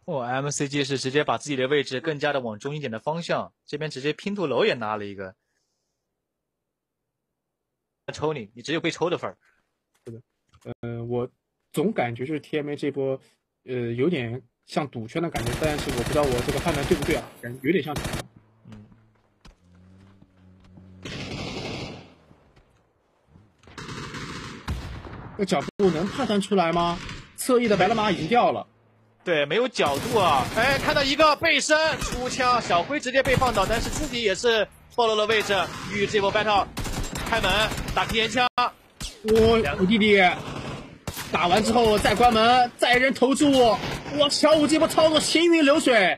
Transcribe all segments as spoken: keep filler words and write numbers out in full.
哦 ，M C G 是直接把自己的位置更加的往中一点的方向，这边直接拼图楼也拿了一个。抽你，你只有被抽的份儿。 是的，呃，我总感觉就是 T M A 这波，呃，有点像赌圈的感觉，但是我不知道我这个判断对不对啊，感觉有点像赌圈。 嗯。 这角度能判断出来吗？侧翼的白龙马已经掉了。 对，没有角度啊！哎，看到一个背身出枪，小辉直接被放倒，但是自己也是暴露了位置。与这波 battle 开门打提前枪， 我五弟弟打完之后再关门，再扔投注。哇，小五这波操作行云流水。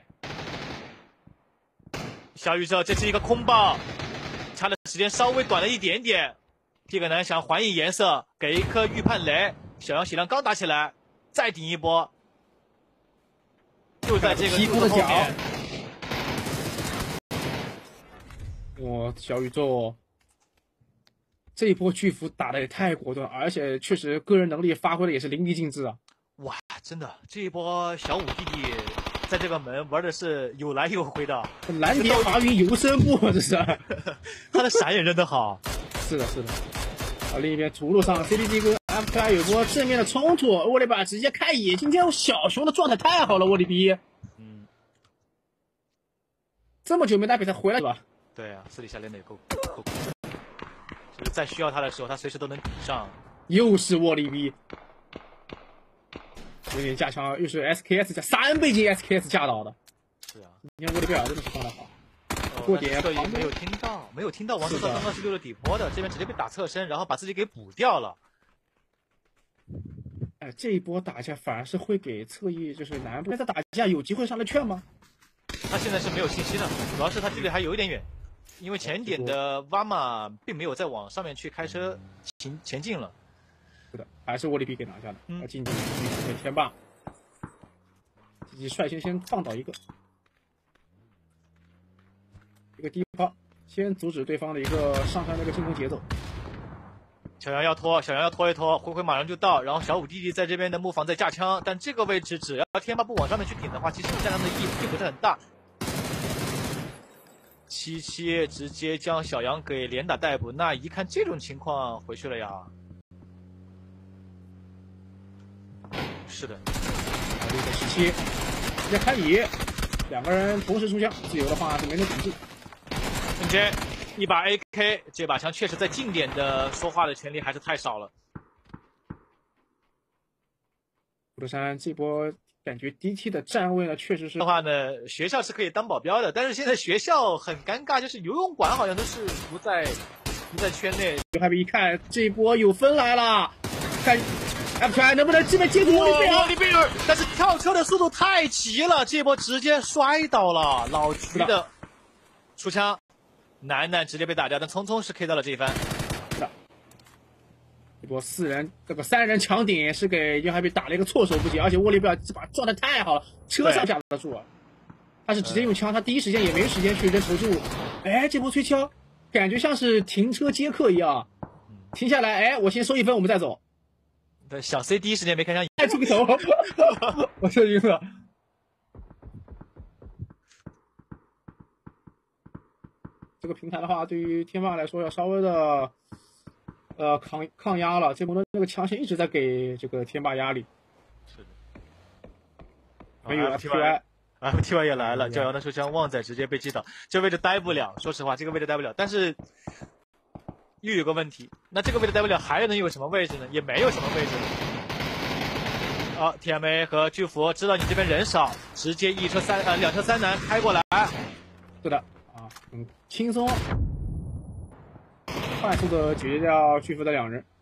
小宇宙这是一个空爆，插的时间稍微短了一点点。这个呢想还以颜色，给一颗预判雷。小杨血量刚打起来，再顶一波。就在这个柱子后面， 哇，小宇宙这一波巨幅打的也太果断，而且确实个人能力发挥的也是淋漓尽致啊！ 哇，真的，这一波小五弟弟在这个门玩的是有来有回的， 蓝蝶华云游身步，这是他的闪也扔得好。 是的，是的。啊，另一边主路上 C D G 跟 F K I 有波正面的冲突，我的妈，直接开野！今天小熊的状态太好了，我的逼！ 嗯， 这么久没打比赛回来了。 对啊，私底下练的也够够，就是在需要他的时候，他随时都能顶上。 又是沃利逼，有点架枪，又是 S K S 加三倍镜 S K S 架倒的。 是啊， 今天沃利贝尔真的是放得好。 过点没有听到，没有听到王指导刚刚是溜了底坡的，这边直接被打侧身，然后把自己给补掉了。 哎，这一波打架反而是会给侧翼就是南部在打架有机会上来劝吗？ 他现在是没有信息的，主要是他距离还有一点远，因为前点的瓦玛并没有再往上面去开车前前进了。 是的，还是沃利比给拿下的。 嗯， 他进去天霸，自己率先先放倒一个。一个低抛，先阻止对方的一个上山的一个进攻节奏。 小杨要拖，小杨要拖一拖，灰灰马上就到，然后小五弟弟在这边的木房在架枪，但这个位置只要天霸不往上面去顶的话，其实战场的意义并不是很大。七七直接将小杨给连打逮捕，那一看这种情况回去了呀。是的， 六个十七，直接开野，两个人同时出枪，自由的话是没能顶住。 瞬间一把 A K， 这把枪确实在近点的说话的权利还是太少了。 普陀山这波感觉 D T 的站位呢，确实是的话呢，学校是可以当保镖的，但是现在学校很尴尬，就是游泳馆好像都是不在不在圈内。 刘海比一看这波有分来了，看 F K I 能不能这边接住沃利贝尔？ 但是跳车的速度太急了，这波直接摔倒了。老徐的出枪。楠楠直接被打掉，但聪聪是 K 到了这一番。 是的，这波四人这个三人强顶是给约翰比打了一个措手不及，而且沃利贝尔这把状态太好了，车上架得住啊。他是直接用枪，他第一时间也没时间去扔投注。哎，这波吹枪感觉像是停车接客一样，停下来，哎，我先收一分，我们再走。 对，小 C 第一时间没看上， 太出个头，我受晕了。这个平台的话，对于天霸来说要稍微的，呃抗抗压了。这波的这个强线一直在给这个天霸压力。 是的。 没有 F T Y，F T Y 也来了，骄阳的手枪旺仔直接被击倒，这位置待不了。说实话，这个位置待不了。但是又有个问题，那这个位置待不了，还能有什么位置呢？也没有什么位置。好、哦、，T M A 和巨福知道你这边人少，直接一车三呃两车三男开过来。 是的。啊，嗯，轻松，快速的解决掉巨福的两人。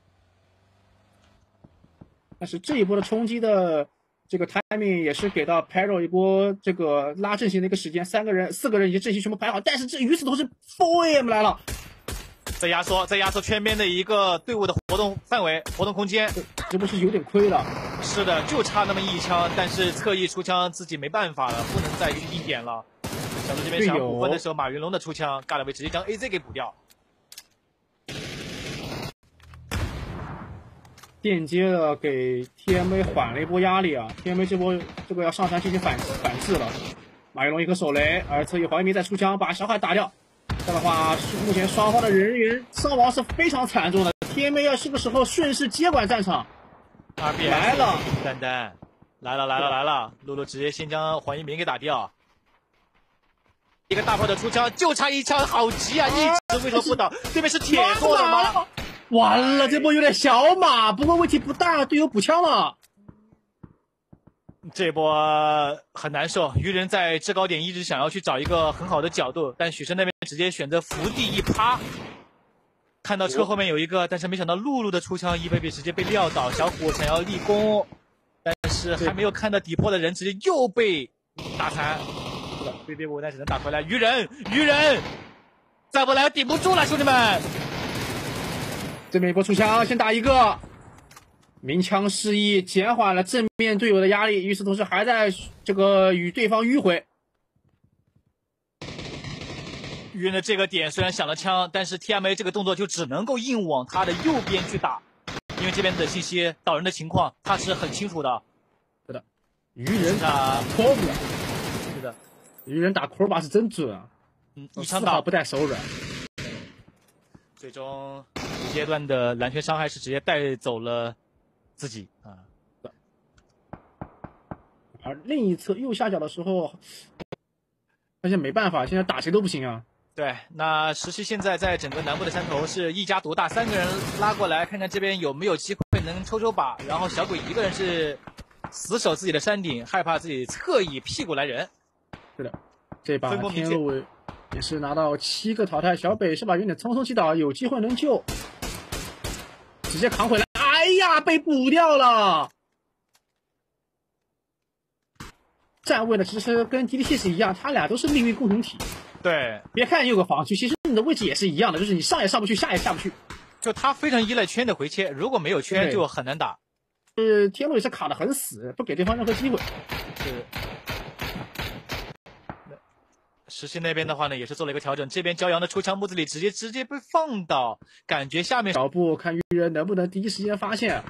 但是这一波的冲击的这个 timing 也是给到 Pero 一波这个拉阵型的一个时间，三个人、四个人已经阵型全部排好，但是这与此同时 四 A M 来了， 在压缩，在压缩圈边的一个队伍的活动范围、活动空间， 这不是有点亏了？ 是的，就差那么一枪，但是侧翼出枪自己没办法了，不能再一点了。小队这边想补分的时候，马云龙的出枪，尬了位直接将 A Z 给补掉。 间接的给 T M A 缓了一波压力啊 ！T M A 这波这个要上山进行反反制了。马玉龙一颗手雷，而侧翼黄一鸣在出枪把小海打掉。这样的话，目前双方的人员伤亡是非常惨重的。T M A 要是个时候顺势接管战场。 R B S 来了， 丹丹来了来了来了，露露直接先将黄一鸣给打掉。一个大炮的出枪，就差一枪，好急啊！一直为什么不倒？对面是铁做的吗？ 完了，这波有点小马，不过问题不大，队友补枪了。 这波很难受，鱼人在制高点一直想要去找一个很好的角度，但许生那边直接选择伏地一趴。看到车后面有一个，但是没想到露露的出枪一被被直接被撂倒，小虎想要立功，但是还没有看到底坡的人直接又被打残。对对，无奈只能打回来。鱼人，鱼人，再不来顶不住了，兄弟们！ 这边一波出枪，先打一个，鸣枪示意，减缓了正面队友的压力。与此同时，还在这个与对方迂回。 鱼人的这个点虽然响了枪，但是 T M A 这个动作就只能够硬往他的右边去打，因为这边的信息导人的情况他是很清楚的。 是的，鱼人打 Cobra， 是的。 鱼人打 Cobra 是真准啊！ 嗯，一枪打不带手软。 最终阶段的蓝圈伤害是直接带走了自己啊。 而另一侧右下角的时候，发现没办法，现在打谁都不行啊。 对，那石溪现在在整个南部的山头是一家独大，三个人拉过来，看看这边有没有机会能抽抽把。然后小鬼一个人是死守自己的山顶，害怕自己侧翼屁股来人。 是的，这把天路也是拿到七个淘汰，小北是把有点匆匆击倒，有机会能救，直接扛回来。哎呀，被补掉了。站位的其实跟 D T 是一样，他俩都是命运共同体。 对， 别看你有个防区，其实你的位置也是一样的，就是你上也上不去，下也下不去。 就他非常依赖圈的回切，如果没有圈就很难打。 是天路也是卡得很死，不给对方任何机会。 是。石溪那边的话呢，也是做了一个调整。这边骄阳的出枪木子里直接直接被放倒，感觉下面脚步看鱼人能不能第一时间发现。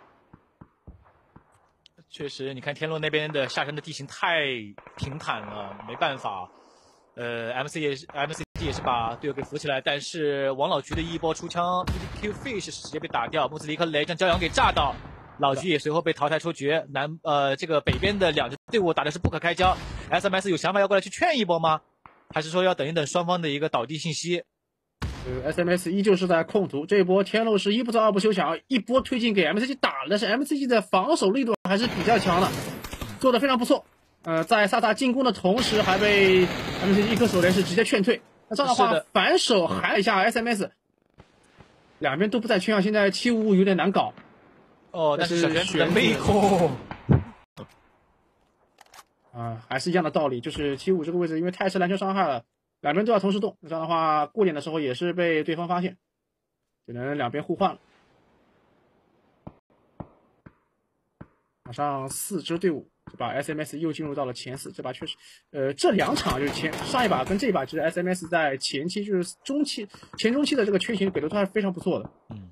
确实，你看天路那边的下山的地形太平坦了，没办法。呃 ，M C 也是 M C D 也是把队友给扶起来，但是王老菊的一波出枪 ，B D Q Fish 是直接被打掉，木子里一颗雷将骄阳给炸到。老菊也随后被淘汰出局。南呃，这个北边的两支队伍打的是不可开交。S M S 有想法要过来去劝一波吗？还是说要等一等双方的一个倒地信息？ 呃 ，S M S 依旧是在控图，这一波天路是一不做二不休，想要一波推进给 M C G 打了，但是 M C G 的防守力度还是比较强的，做的非常不错。呃，在萨萨进攻的同时，还被 M C G 一颗手雷是直接劝退。那这样的话，反手喊一下 S M S， 两边都不在圈上，现在七五五有点难搞。 哦，但是小玄子的妹控。 啊，还是一样的道理，就是七五这个位置，因为太吃篮球伤害了，两边都要同时动，这样的话过点的时候也是被对方发现，只能两边互换了。马上四支队伍，这把 S M S 又进入到了前四，这把确实，呃，这两场就是前上一把跟这一把，就是 S M S 在前期就是中期前中期的这个圈型给的都还是非常不错的。 嗯。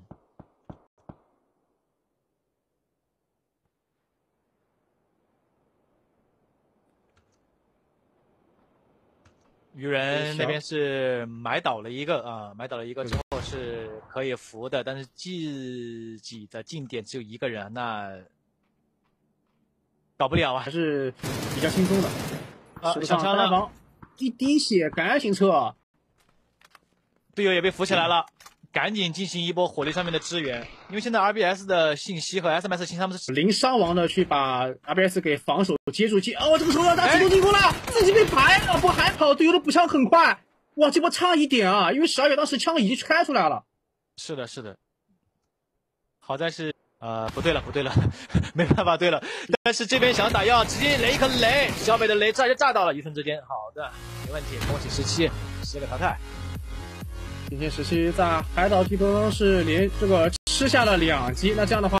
鱼人那边是埋倒了一个啊，埋倒了一个之后是可以扶的，但是自己的近点只有一个人，那搞不了啊， 还是比较轻松的。 啊，上枪了， 一滴血，赶紧撤， 队友也被扶起来了。赶紧进行一波火力上面的支援，因为现在 R B S 的信息和 S M S 信息他们是零伤亡的去把 R B S 给防守接住，接哦，这个时候要打主动进攻了，自己被排了，不还跑，队友的补枪很快，哇，这波差一点啊，因为十二月当时枪已经开出来了。 是的，是的，好在是呃不对了，不对了，没办法对了，但是这边想打药，直接雷一颗雷，小北的雷炸就炸到了，一瞬之间，好的，没问题，恭喜十七，十个淘汰。 今天十七在海岛地图中是连这个吃下了两击，那这样的话